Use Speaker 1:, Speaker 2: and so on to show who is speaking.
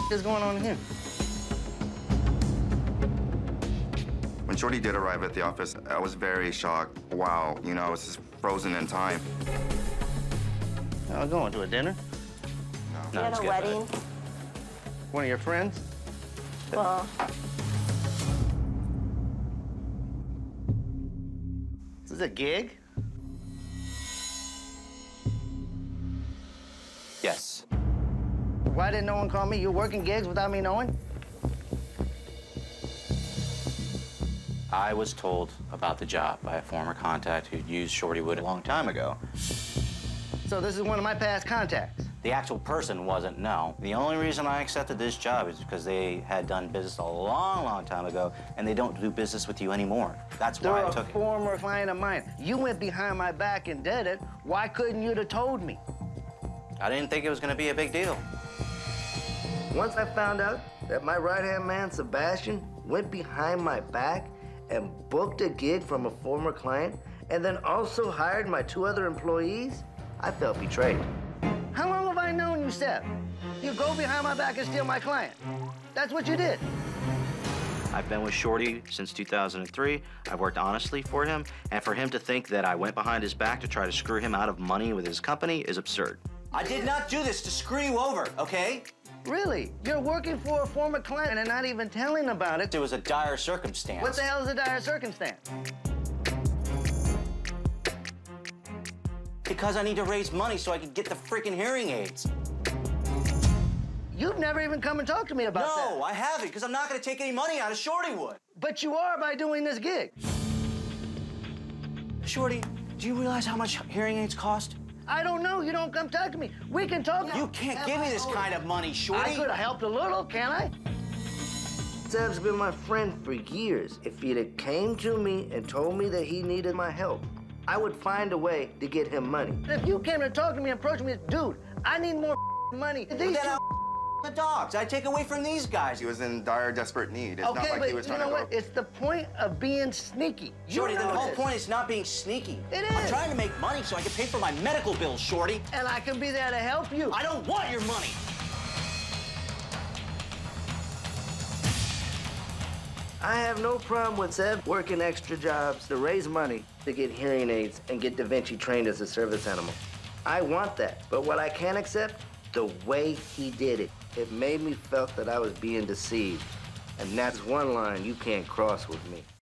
Speaker 1: is going on here?
Speaker 2: When Shorty did arrive at the office, I was very shocked. Wow, you know, I was just frozen in time.
Speaker 1: Oh, going to a dinner?
Speaker 3: You had a wedding?
Speaker 1: One of your friends?
Speaker 3: Well,
Speaker 1: Is this a gig?
Speaker 4: Yes.
Speaker 1: Why didn't no one call me? You're working gigs without me knowing?
Speaker 4: I was told about the job by a former contact who'd used Shorty Wood a long time ago.
Speaker 1: So this is one of my past contacts.
Speaker 4: The actual person wasn't, no. The only reason I accepted this job is because they had done business a long, long time ago, and they don't do business with you anymore. That's why I took
Speaker 1: They're a former client of mine. You went behind my back and did it. Why couldn't you have told me?
Speaker 4: I didn't think it was going to be a big deal.
Speaker 1: Once I found out that my right-hand man, Sebastian, went behind my back and booked a gig from a former client, and then also hired my 2 other employees, I felt betrayed. How long have I known you, Seb? You go behind my back and steal my client. That's what you did.
Speaker 4: I've been with Shorty since 2003. I've worked honestly for him, and for him to think that I went behind his back to try to screw him out of money with his company is absurd. I did not do this to screw you over, okay?
Speaker 1: Really? You're working for a former client and not even telling about it.
Speaker 4: It was a dire circumstance.
Speaker 1: What the hell is a dire circumstance?
Speaker 4: Because I need to raise money so I can get the freaking hearing aids.
Speaker 1: You've never even come and talked to me about that.
Speaker 4: No, I haven't, because I'm not going to take any money out of Shorty Wood.
Speaker 1: But you are by doing this gig.
Speaker 4: Shorty, do you realize how much hearing aids cost?
Speaker 1: I don't know. You don't come talk to me. We can talk.
Speaker 4: You can't give me this kind of money, Shorty.
Speaker 1: I could have helped a little, can't I? Seb's been my friend for years. If he'd have came to me and told me that he needed my help, I would find a way to get him money. If you came to talk to me and approach me, dude, I need more money.
Speaker 4: Then I'll the dogs. I take away from these guys.
Speaker 2: He was in dire, desperate need. It's
Speaker 1: okay,
Speaker 2: not like
Speaker 1: but
Speaker 2: he was
Speaker 1: you
Speaker 2: trying
Speaker 1: know
Speaker 2: to
Speaker 1: what? It's the point of being sneaky.
Speaker 4: Shorty, the whole point is not being sneaky.
Speaker 1: It is.
Speaker 4: I'm trying to make money so I can pay for my medical bills, Shorty.
Speaker 1: And I can be there to help you.
Speaker 4: I don't want your money.
Speaker 1: I have no problem with Seb working extra jobs to raise money to get hearing aids and get Da Vinci trained as a service animal. I want that, but what I can't accept, the way he did it. It made me felt that I was being deceived. And that's one line you can't cross with me.